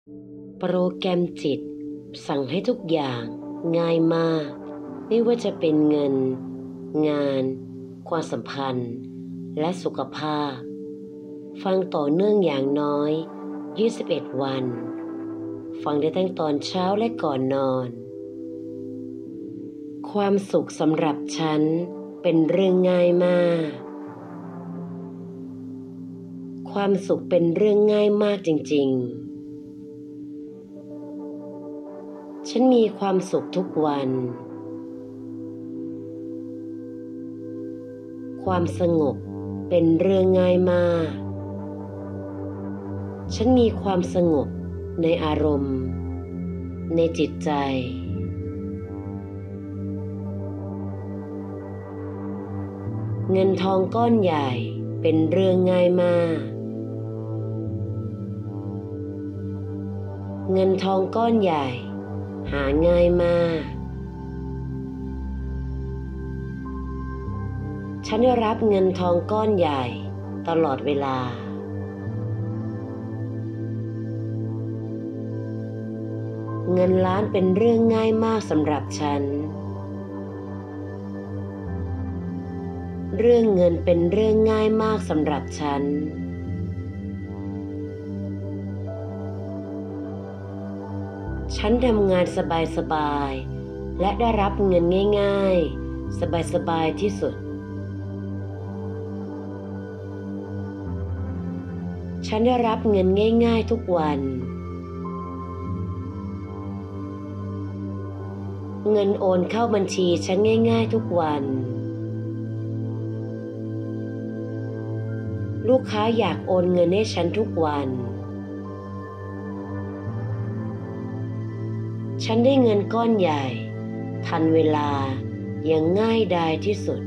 โปรแกรมจิตสั่งให้ทุกอย่างง่ายมากไม่ว่าจะเป็นเงินงานความสัมพันธ์และสุขภาพฟังต่อเนื่องอย่างน้อย21 วันฟังได้ตั้งตอนเช้าและก่อนนอนความสุขสำหรับฉันเป็นเรื่องง่ายมากความสุขเป็นเรื่องง่ายมากจริงๆฉันมีความสุขทุกวันความสงบเป็นเรื่องง่ายมากฉันมีความสงบในอารมณ์ในจิตใจเงินทองก้อนใหญ่เป็นเรื่องง่ายมากเงินทองก้อนใหญ่หาง่ายมากฉันได้รับเงินทองก้อนใหญ่ตลอดเวลาเงินล้านเป็นเรื่องง่ายมากสำหรับฉันเรื่องเงินเป็นเรื่องง่ายมากสำหรับฉันฉันทำงานสบายๆและได้รับเงินง่ายๆสบายๆที่สุดฉันได้รับเงินง่ายๆทุกวันเงินโอนเข้าบัญชีฉันง่ายๆทุกวันลูกค้าอยากโอนเงินให้ฉันทุกวันฉันได้เงินก้อนใหญ่ทันเวลาอย่างง่ายดายที่สุด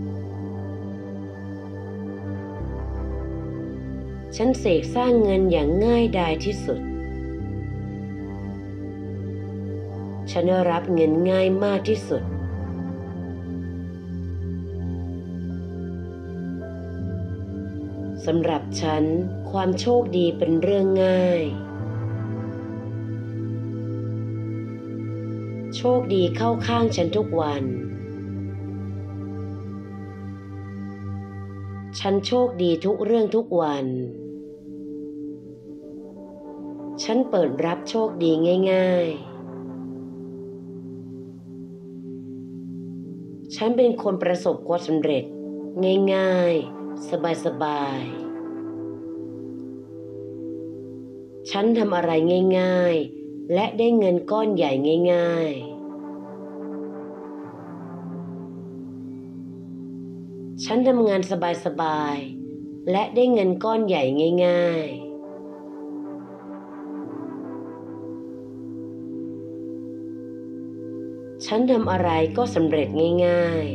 ฉันเสกสร้างเงินอย่างง่ายดายที่สุดฉันได้รับเงินง่ายมากที่สุดสำหรับฉันความโชคดีเป็นเรื่องง่ายโชคดีเข้าข้างฉันทุกวันฉันโชคดีทุกเรื่องทุกวันฉันเปิดรับโชคดีง่ายๆฉันเป็นคนประสบความสำเร็จง่ายๆสบายๆฉันทำอะไรง่ายๆและได้เงินก้อนใหญ่ง่ายๆฉันทำงานสบายๆและได้เงินก้อนใหญ่ง่ายๆฉันทำอะไรก็สำเร็จง่าย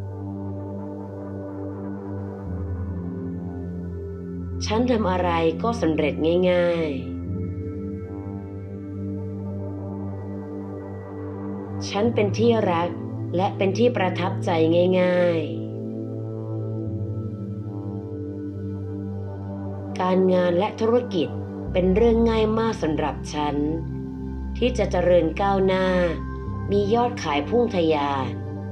ๆฉันทำอะไรก็สำเร็จง่ายๆฉันเป็นที่รักและเป็นที่ประทับใจง่ายๆการงานและธุรกิจเป็นเรื่องง่ายมากสำหรับฉันที่จะเจริญก้าวหน้ามียอดขายพุ่งทะยาน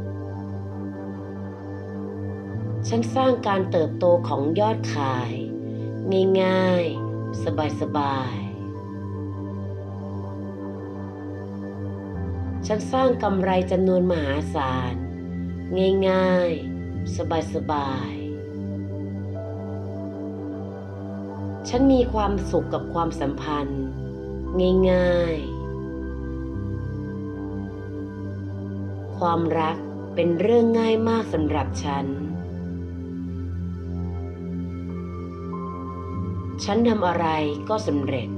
ฉันสร้างการเติบโตของยอดขายง่ายๆสบายๆฉันสร้างกำไรจำนวนมหาศาลง่ายๆสบายๆฉันมีความสุขกับความสัมพันธ์ง่ายๆความรักเป็นเรื่องง่ายมากสำหรับฉันฉันทำอะไรก็สำเร็จ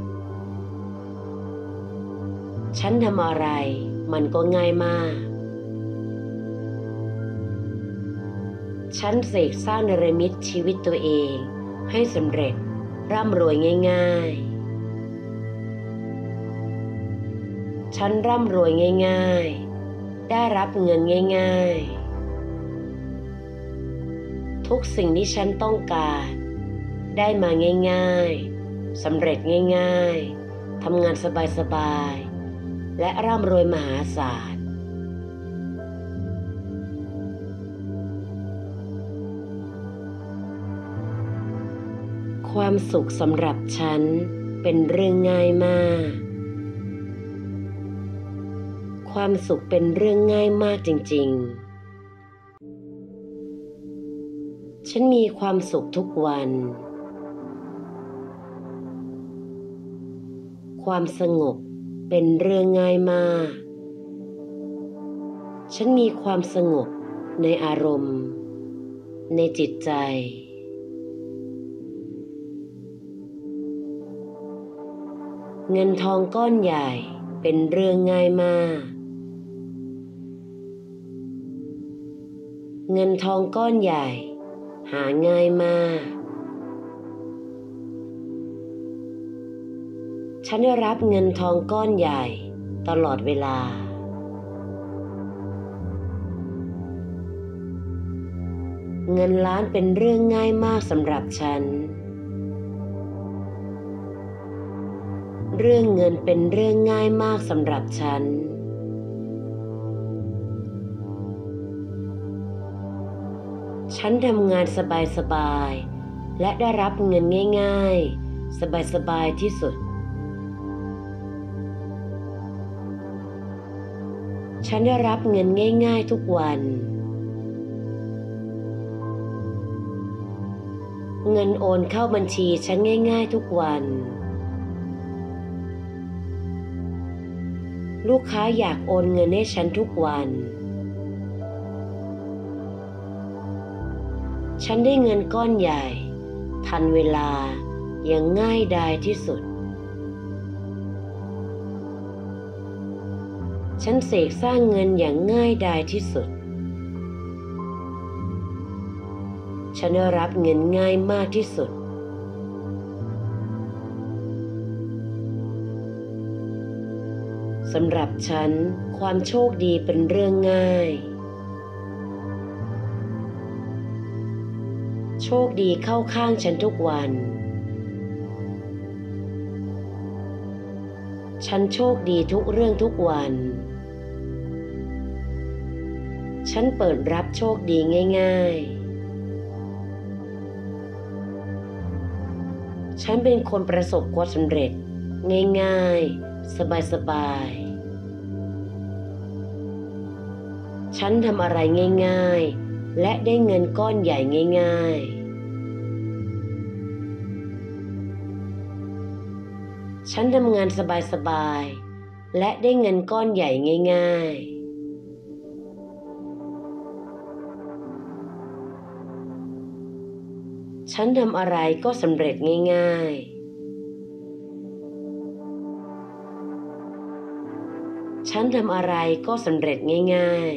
ฉันทำอะไรมันก็ง่ายมากฉันเสกสร้างเนรมิตชีวิตตัวเองให้สำเร็จร่ำรวยง่ายๆฉันร่ำรวยง่ายๆได้รับเงินง่ายๆทุกสิ่งที่ฉันต้องการได้มาง่ายๆสำเร็จง่ายๆทัำงานสบายๆและร่ำรวยมหาศาลความสุขสำหรับฉันเป็นเรื่องง่ายมากความสุขเป็นเรื่องง่ายมากจริงๆฉันมีความสุขทุกวันความสงบเป็นเรื่องง่ายมากฉันมีความสงบในอารมณ์ในจิตใจเงินทองก้อนใหญ่เป็นเรื่องง่ายมากเงินทองก้อนใหญ่หาง่ายมากฉันได้รับเงินทองก้อนใหญ่ตลอดเวลาเงินล้านเป็นเรื่องง่ายมากสำหรับฉันเรื่องเงินเป็นเรื่องง่ายมากสำหรับฉันฉันทำงานสบายๆและได้รับเงินง่ายๆสบายๆที่สุดฉันได้รับเงินง่ายๆทุกวันเงินโอนเข้าบัญชีฉันง่ายๆทุกวันลูกค้าอยากโอนเงินให้ฉันทุกวันฉันได้เงินก้อนใหญ่ทันเวลาอย่างง่ายดายที่สุดฉันเสกสร้างเงินอย่างง่ายดายที่สุดฉันได้รับเงินง่ายมากที่สุดสำหรับฉันความโชคดีเป็นเรื่องง่ายโชคดีเข้าข้างฉันทุกวันฉันโชคดีทุกเรื่องทุกวันฉันเปิดรับโชคดีง่ายๆฉันเป็นคนประสบความสำเร็จง่ายๆสบายๆฉันทำอะไรง่ายๆและได้เงินก้อนใหญ่ง่ายๆฉันทำงานสบายๆและได้เงินก้อนใหญ่ง่ายๆฉันทำอะไรก็สำเร็จง่ายๆฉันทำอะไรก็สำเร็จง่าย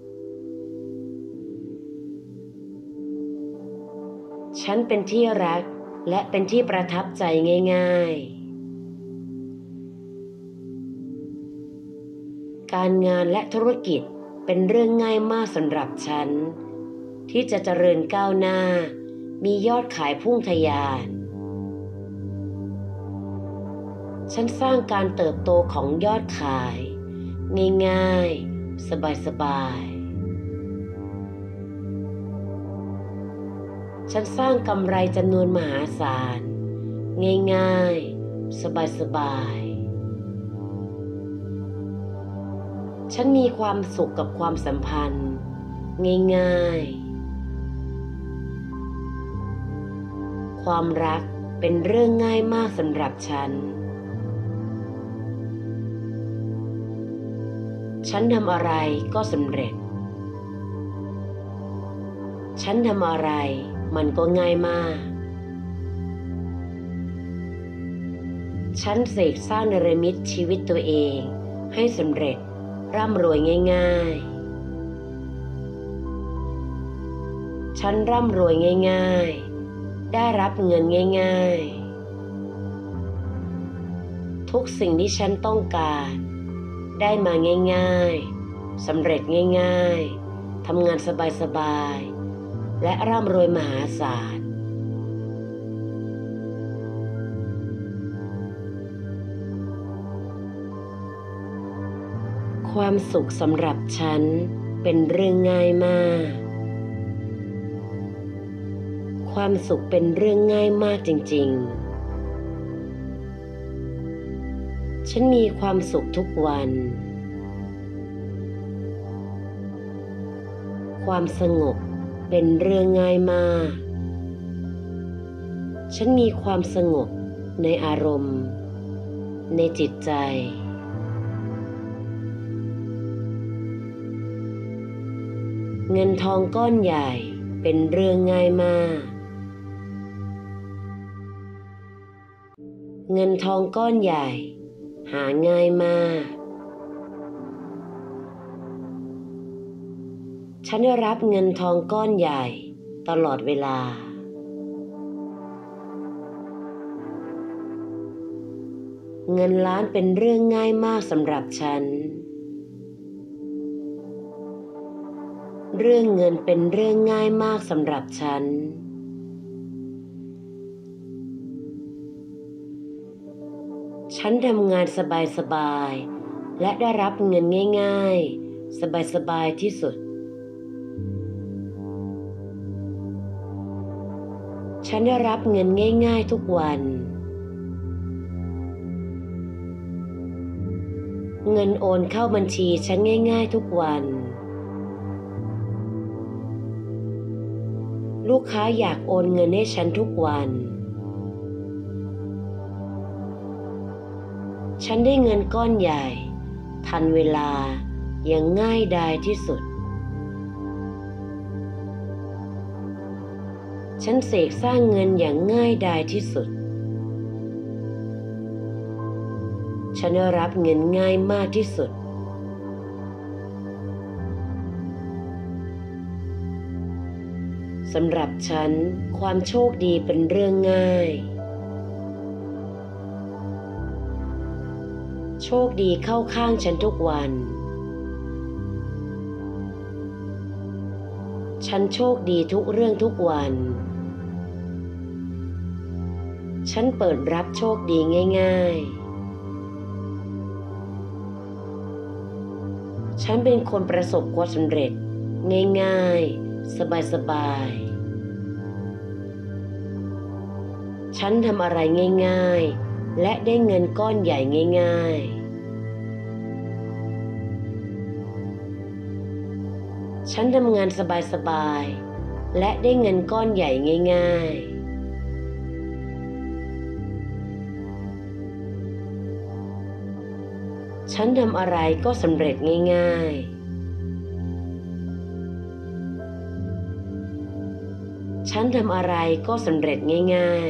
ๆฉันเป็นที่รักและเป็นที่ประทับใจง่ายๆการงานและธุรกิจเป็นเรื่องง่ายมากสำหรับฉันที่จะเจริญก้าวหน้ามียอดขายพุ่งทะยานฉันสร้างการเติบโตของยอดขายง่ายๆสบายๆฉันสร้างกำไรจำนวนมหาศาลง่ายๆสบายๆฉันมีความสุขกับความสัมพันธ์ง่ายๆความรักเป็นเรื่องง่ายมากสำหรับฉันฉันทำอะไรก็สำเร็จฉันทำอะไรมันก็ง่ายมากฉันเสกสร้างเนรมิตชีวิตตัวเองให้สำเร็จร่ำรวยง่ายๆฉันร่ำรวยง่ายๆได้รับเงินง่ายๆทุกสิ่งที่ฉันต้องการได้มาง่ายๆสำเร็จง่ายๆทำงานสบายๆและร่ำรวยมหาศาลความสุขสำหรับฉันเป็นเรื่องง่ายมากความสุขเป็นเรื่องง่ายมากจริงๆฉันมีความสุขทุกวันความสงบเป็นเรื่องง่ายมากฉันมีความสงบในอารมณ์ในจิตใจเงินทองก้อนใหญ่เป็นเรื่องง่ายมากเงินทองก้อนใหญ่หาง่ายมากฉันได้รับเงินทองก้อนใหญ่ตลอดเวลาเงินล้านเป็นเรื่องง่ายมากสำหรับฉันเรื่องเงินเป็นเรื่องง่ายมากสำหรับฉันฉันทำงานสบายๆและได้รับเงินง่ายๆสบายๆที่สุดฉันได้รับเงินง่ายๆทุกวันเงินโอนเข้าบัญชีฉันง่ายๆทุกวันลูกค้าอยากโอนเงินให้ฉันทุกวันฉันได้เงินก้อนใหญ่ทันเวลาอย่างง่ายดายที่สุดฉันเสกสร้างเงินอย่างง่ายดายที่สุดฉันได้รับเงินง่ายมากที่สุดสำหรับฉันความโชคดีเป็นเรื่องง่ายโชคดีเข้าข้างฉันทุกวันฉันโชคดีทุกเรื่องทุกวันฉันเปิดรับโชคดีง่ายๆฉันเป็นคนประสบความสำเร็จง่ายๆสบายๆฉันทำอะไรง่ายๆและได้เงินก้อนใหญ่ง่ายๆฉันทำงานสบายๆและได้เงินก้อนใหญ่ง่ายๆฉันทำอะไรก็สำเร็จง่ายๆฉันทำอะไรก็สำเร็จง่าย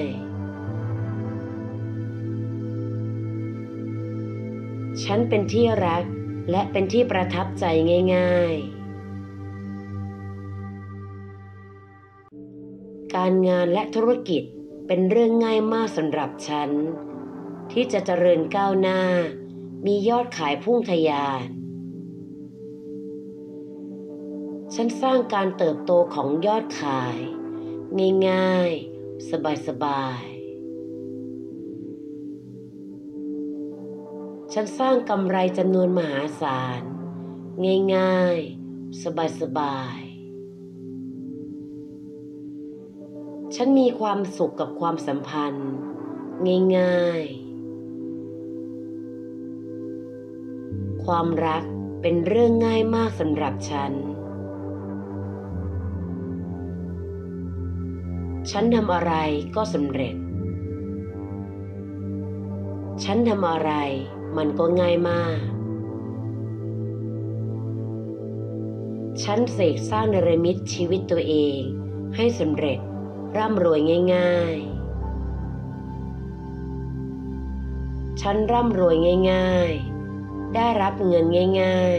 ๆฉันเป็นที่รักและเป็นที่ประทับใจง่ายๆการงานและธุรกิจเป็นเรื่องง่ายมากสำหรับฉันที่จะเจริญก้าวหน้ามียอดขายพุ่งทะยานฉันสร้างการเติบโตของยอดขายง่ายๆสบายๆฉันสร้างกำไรจำนวนมหาศาลง่ายๆสบายๆฉันมีความสุขกับความสัมพันธ์ง่ายๆความรักเป็นเรื่องง่ายมากสำหรับฉันฉันทำอะไรก็สำเร็จฉันทำอะไรมันก็ง่ายมากฉันเสกสร้างเนรมิตชีวิตตัวเองให้สำเร็จร่ำรวยง่ายๆฉันร่ำรวยง่ายๆได้รับเงินง่าย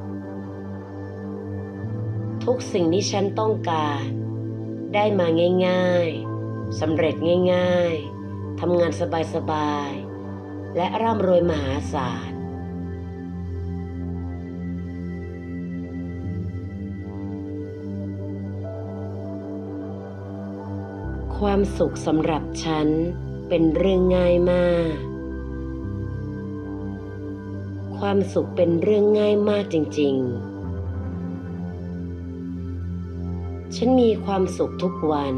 ๆทุกสิ่งที่ฉันต้องการได้มาง่ายๆสำเร็จง่ายๆทำงานสบายๆและร่ำรวยมหาศาลความสุขสำหรับฉันเป็นเรื่องง่ายมากคความสุขเป็นเรื่องง่ายมากจริงๆฉันมีความสุขทุกวัน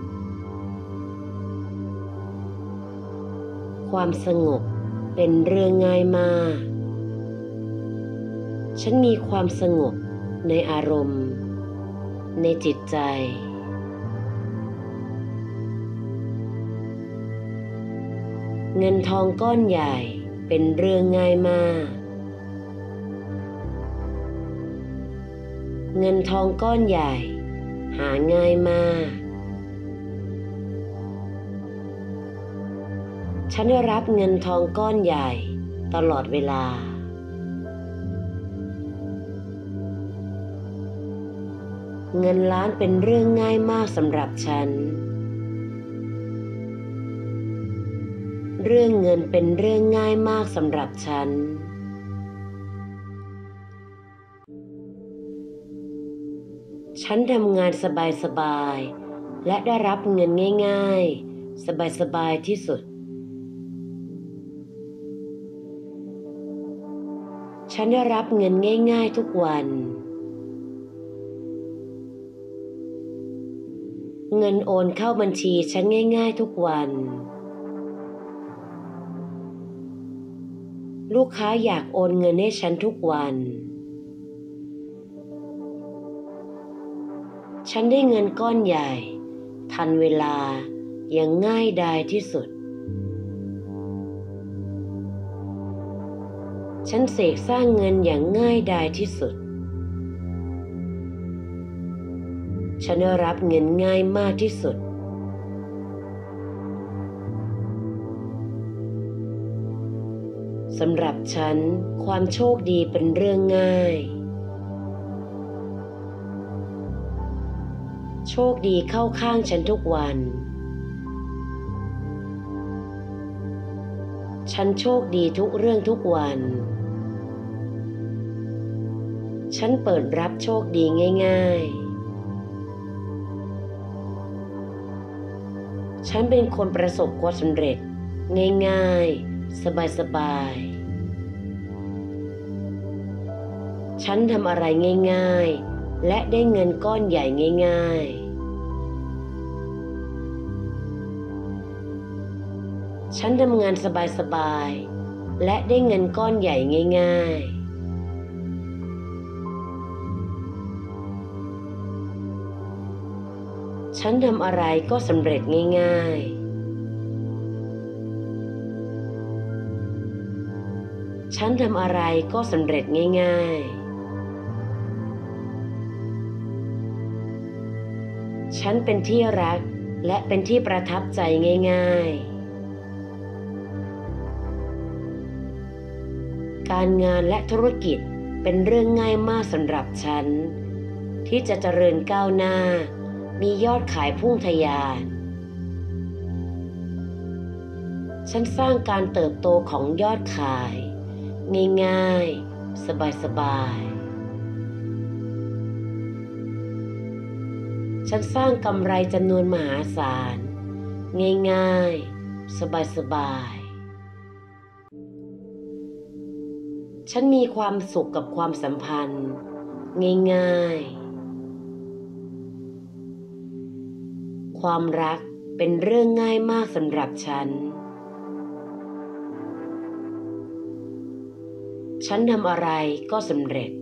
ความสงบเป็นเรื่องง่ายมากฉันมีความสงบในอารมณ์ในจิตใจเงินทองก้อนใหญ่เป็นเรื่องง่ายมากเงินทองก้อนใหญ่หาง่ายมากฉันได้รับเงินทองก้อนใหญ่ตลอดเวลาเงินล้านเป็นเรื่องง่ายมากสำหรับฉันเรื่องเงินเป็นเรื่องง่ายมากสำหรับฉันฉันทำงานสบายๆและได้รับเงินง่ายๆสบายๆที่สุดฉันได้รับเงินง่ายๆทุกวันเงินโอนเข้าบัญชีฉันง่ายๆทุกวันลูกค้าอยากโอนเงินให้ฉันทุกวันฉันได้เงินก้อนใหญ่ทันเวลาอย่างง่ายดายที่สุดฉันเสกสร้างเงินอย่างง่ายดายที่สุดฉันได้รับเงินง่ายมากที่สุดสำหรับฉันความโชคดีเป็นเรื่องง่ายโชคดีเข้าข้างฉันทุกวันฉันโชคดีทุกเรื่องทุกวันฉันเปิดรับโชคดีง่ายๆฉันเป็นคนประสบความสำเร็จง่ายๆสบายๆฉันทำอะไรง่ายๆและได้เงินก้อนใหญ่ง่ายๆฉันทำงานสบายๆและได้เงินก้อนใหญ่ง่ายๆฉันทำอะไรก็สำเร็จง่ายๆฉันทำอะไรก็สำเร็จง่ายๆฉันเป็นที่รักและเป็นที่ประทับใจง่ายๆการงานและธุรกิจเป็นเรื่องง่ายมากสำหรับฉันที่จะเจริญก้าวหน้ามียอดขายพุ่งทะยานฉันสร้างการเติบโตของยอดขายง่ายๆสบายๆฉันสร้างกำไรจำนวนมหาศาลง่ายๆสบายๆฉันมีความสุขกับความสัมพันธ์ง่ายๆความรักเป็นเรื่องง่ายมากสำหรับฉันฉันทำอะไรก็สำเร็จ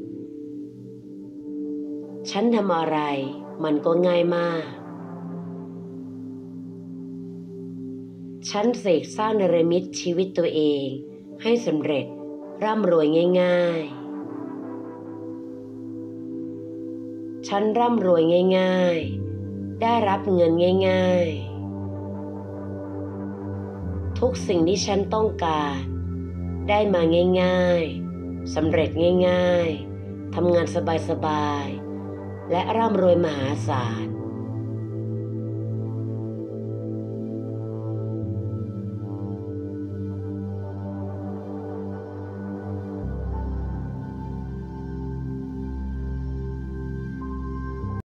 ฉันทำอะไรมันก็ง่ายมากฉันเสกสร้างเนรมิตชีวิตตัวเองให้สำเร็จร่ำรวยง่ายๆฉันร่ำรวยง่ายๆได้รับเงินง่ายๆทุกสิ่งที่ฉันต้องการได้มาง่ายๆสำเร็จง่ายๆทำงานสบายๆและร่ำรวยมหาศาล